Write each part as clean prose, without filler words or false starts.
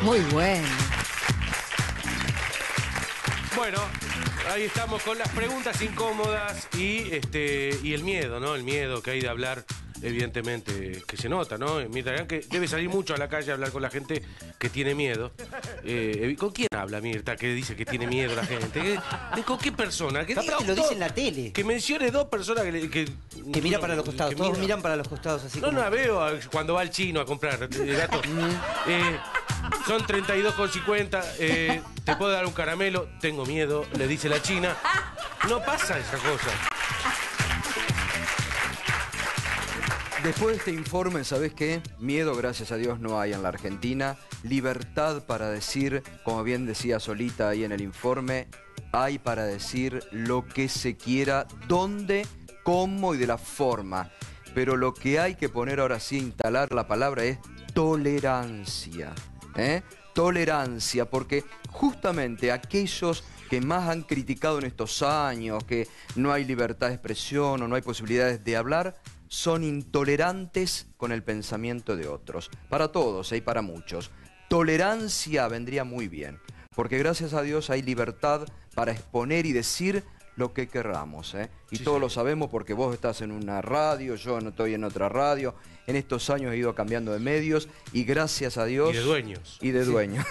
Muy bueno. Bueno, ahí estamos con las preguntas incómodas y el miedo, ¿no? El miedo que hay de hablar, evidentemente, que se nota, ¿no? Mirta Legrand, que debe salir mucho a la calle a hablar con la gente que tiene miedo. ¿Con quién habla Mirta que dice que tiene miedo la gente? ¿Con qué persona? Que Capaz que lo dice en la tele. Que mencione dos personas que mira para los costados, todos miran para los costados así. No como... la veo cuando va al chino a comprar gato. Son 32,50. Te puedo dar un caramelo. Tengo miedo, le dice la china. No pasa esa cosa. Después de este informe, ¿sabés qué? Miedo, gracias a Dios, no hay en la Argentina. Libertad para decir, como bien decía Solita ahí en el informe, hay para decir lo que se quiera, dónde, cómo y de la forma. Pero lo que hay que poner ahora sí, instalar la palabra es tolerancia. Tolerancia, porque justamente aquellos que más han criticado en estos años, que no hay libertad de expresión o no hay posibilidades de hablar, son intolerantes con el pensamiento de otros. Para todos y para muchos. Tolerancia vendría muy bien, porque gracias a Dios hay libertad para exponer y decir lo que querramos, Y sí, todos sí. lo sabemos porque vos estás en una radio, yo no estoy en otra radio. En estos años he ido cambiando de medios y gracias a Dios... Y de dueños. Y de dueños.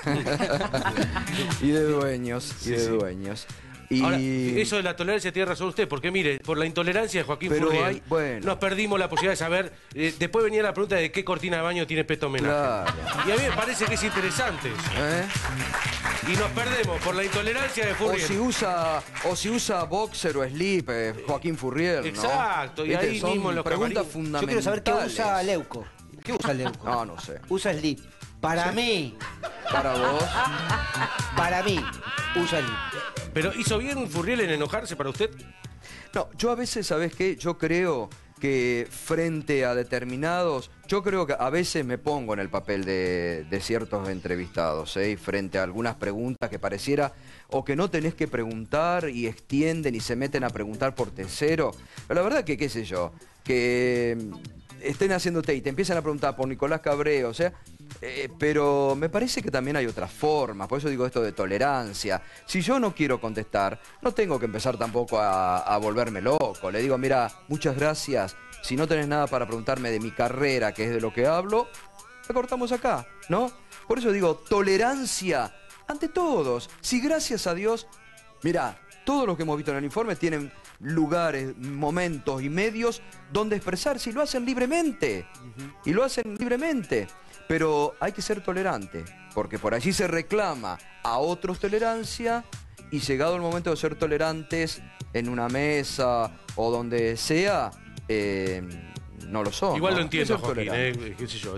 Y de dueños, y de dueños. Y... Ahora, eso de la tolerancia tiene razón usted, porque mire, por la intolerancia de Joaquín Furriel, nos perdimos la posibilidad de saber. Después venía la pregunta de qué cortina de baño tiene Peto Homenaje. Claro. Y a mí me parece que es interesante eso. Y nos perdemos por la intolerancia de Furriel. O si usa boxer o slip, Joaquín Furriel, ¿no? Exacto, y ahí son mismo en los preguntas camarines. fundamentales. Yo quiero saber qué usa Leuco. ¿Qué usa Leuco? No, no sé. Usa slip. Para mí. Para vos. Para mí. Usa slip. ¿Pero hizo bien Furriel en enojarse para usted? No, yo a veces, ¿sabés qué? Yo creo que frente a determinados... Yo creo que a veces me pongo en el papel de ciertos entrevistados, y frente a algunas preguntas que pareciera o que no tenés que preguntar y extienden y se meten a preguntar por tercero. Pero la verdad que, qué sé yo, que estén haciéndote y te empiezan a preguntar por Nicolás Cabré, o sea... pero me parece que también hay otras formas, por eso digo esto de tolerancia. Si yo no quiero contestar, no tengo que empezar tampoco a volverme loco. Le digo, mira, muchas gracias, si no tenés nada para preguntarme de mi carrera, que es de lo que hablo, la cortamos acá, ¿no? Por eso digo, tolerancia ante todos. Si gracias a Dios, mira, todos los que hemos visto en el informe tienen lugares, momentos y medios donde expresarse y lo hacen libremente. Y lo hacen libremente. Pero hay que ser tolerante, porque por allí se reclama a otros tolerancia y llegado el momento de ser tolerantes en una mesa o donde sea, no lo son. Igual ¿no? lo entiendo, Hay que ser Joaquín, tolerante. qué sé yo,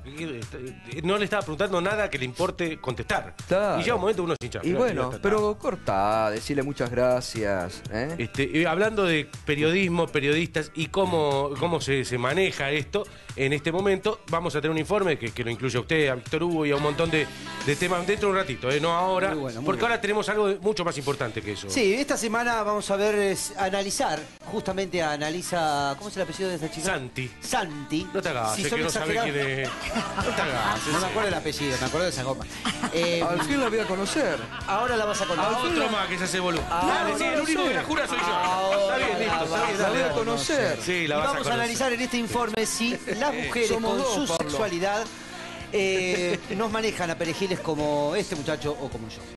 no le estaba preguntando nada que le importe contestar. Claro. Y llega un momento uno se hincha. Y bueno, pero cortá, decirle muchas gracias. Hablando de periodismo, periodistas y cómo se maneja esto en este momento, vamos a tener un informe que lo incluye a usted, a Víctor Hugo y a un montón de temas dentro de un ratito, no ahora, Muy bueno, muy porque bueno. ahora tenemos algo mucho más importante que eso. Sí, esta semana vamos a ver, analizar, justamente analiza, ¿cómo es el apellido de esta chica? Santi. No te hagas, Si que son no sabe exagerados. quién es. No te hagas. No me acuerdo el apellido, me acuerdo de esa goma. Al fin la voy a conocer. Ahora la vas a conocer. Otro más que se hace boludo. Dale, sí, el único que la jura soy yo. Ahora Está bien, listo, está bien. La voy a dale. conocer. Sí, la Y vas a vamos a conocer. analizar en este informe si las mujeres Somos con dos, su Pablo. sexualidad nos manejan a perejiles como este muchacho o como yo.